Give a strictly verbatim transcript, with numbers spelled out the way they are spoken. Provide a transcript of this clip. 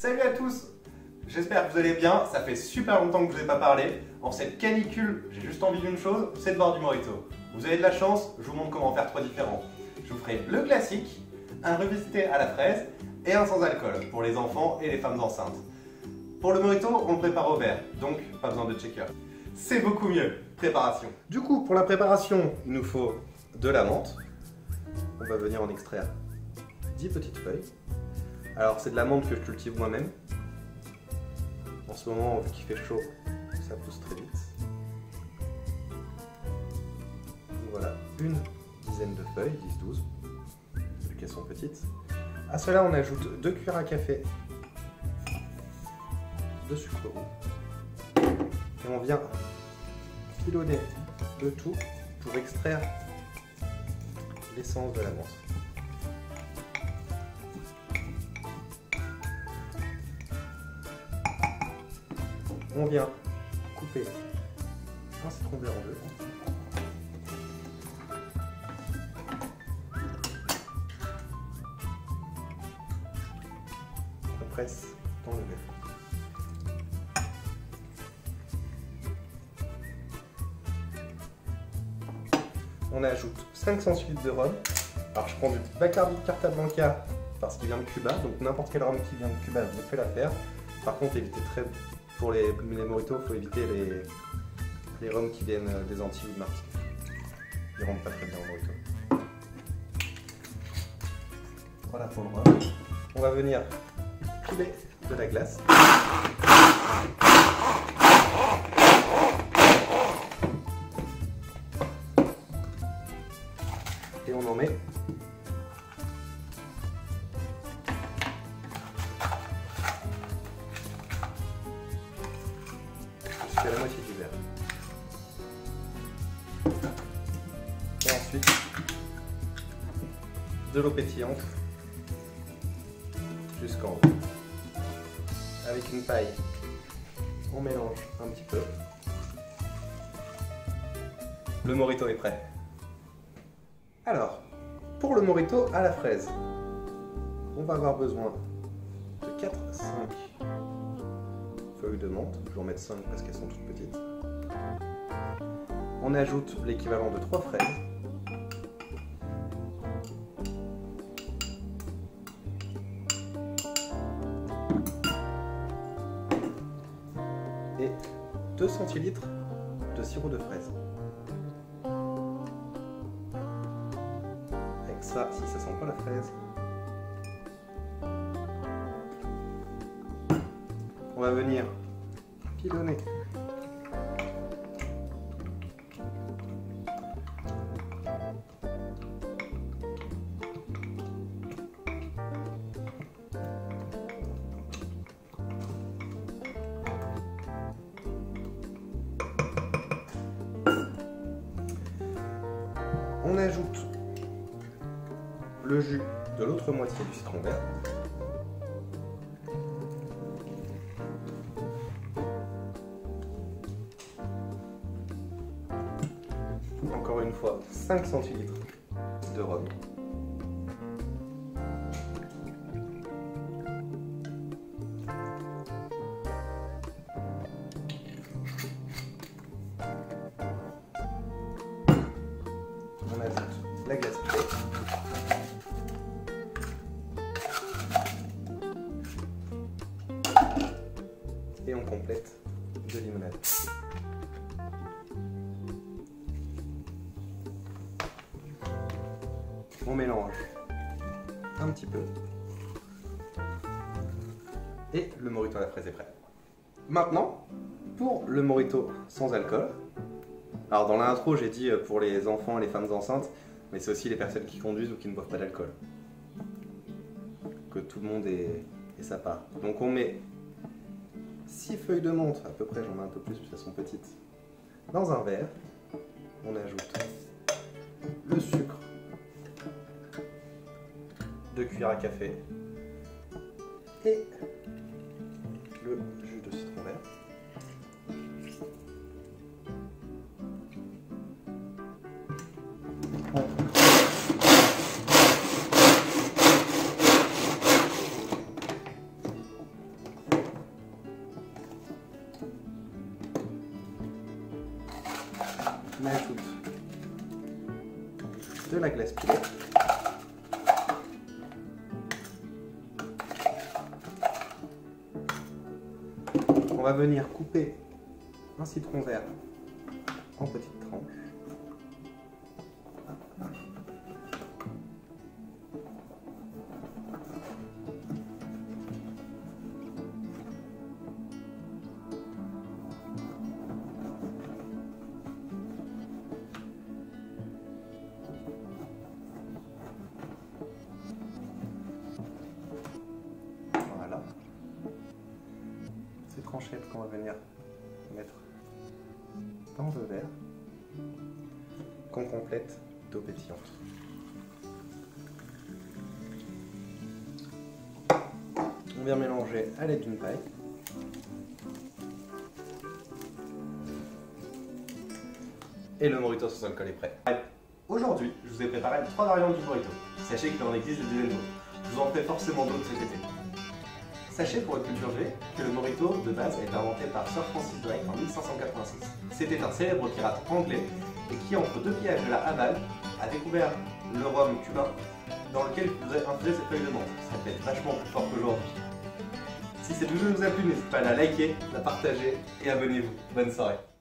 Salut à tous, j'espère que vous allez bien, ça fait super longtemps que je vous ai pas parlé. En cette canicule, j'ai juste envie d'une chose, c'est de boire du mojito. Vous avez de la chance, je vous montre comment en faire trois différents. Je vous ferai le classique, un revisité à la fraise et un sans alcool pour les enfants et les femmes enceintes. Pour le mojito, on le prépare au verre, donc pas besoin de shaker. C'est beaucoup mieux. Préparation. Du coup, pour la préparation, il nous faut de la menthe. On va venir en extraire dix petites feuilles. Alors, c'est de la menthe que je cultive moi-même. En ce moment, vu qu'il fait chaud, ça pousse très vite. Voilà, une dizaine de feuilles, dix douze, vu qu'elles sont petites. À cela, on ajoute deux cuillères à café de sucre roux. Et on vient pilonner le tout pour extraire l'essence de la menthe. On vient couper un citron vert en deux. On presse dans le verre. On ajoute cinq centilitres de rhum. Alors je prends du Bacardi Carta Blanca parce qu'il vient de Cuba, donc n'importe quel rhum qui vient de Cuba me fait l'affaire. Par contre, évitez très, pour les, les mojitos, il faut éviter les, les rhums qui viennent des Antilles ou de Martinique. Ils rentrent pas très bien en mojito. Voilà pour le rhum. On va venir piler de la glace. Et on en met jusqu'à la moitié du verre. Et ensuite, de l'eau pétillante jusqu'en haut. Avec une paille, on mélange un petit peu. Le mojito est prêt. Alors, pour le mojito à la fraise, on va avoir besoin de quatre à cinq feuilles de menthe. Je vais en mettre cinq parce qu'elles sont toutes petites. On ajoute l'équivalent de trois fraises. Et deux centilitres de sirop de fraise. Ça, si ça sent pas la fraise, on va venir pilonner on ajoute le jus de l'autre moitié du citron vert. Encore une fois, cinq centilitres de rhum. On ajoute la glace pilée. Et on complète de limonade. On mélange un petit peu. Et le mojito à la fraise est prêt. Maintenant, pour le mojito sans alcool. Alors dans l'intro, j'ai dit pour les enfants et les femmes enceintes, mais c'est aussi les personnes qui conduisent ou qui ne boivent pas d'alcool. Que tout le monde ait, ait sa part. Donc on met six feuilles de menthe, à peu près, j'en ai un peu plus, parce qu'elles sont petites, dans un verre. On ajoute le sucre, deux cuillères à café et le jus de citron vert. on ajoute de la glace pilée. On va venir couper un citron vert en petites tranches. Voilà. Ces tranchettes qu'on va venir mettre dans le verre qu'on complète d'eau pétillante. On vient mélanger à l'aide d'une paille. Et le mojito sans alcool est prêt. Aujourd'hui, je vous ai préparé trois variantes du mojito. Sachez qu'il en existe des dizaines d'autres. Je vous en ferai forcément d'autres cet été. Sachez pour votre culture G que le mojito de base a été inventé par Sir Francis Drake en mille cinq cent quatre-vingt-six. C'était un célèbre pirate anglais et qui, entre deux pillages de la Havane, a découvert le rhum cubain dans lequel il faisait infuser ses feuilles de menthe. Ça peut être vachement plus fort qu'aujourd'hui. Si cette vidéo vous a plu, n'hésitez pas à la liker, la partager et abonnez-vous. Bonne soirée.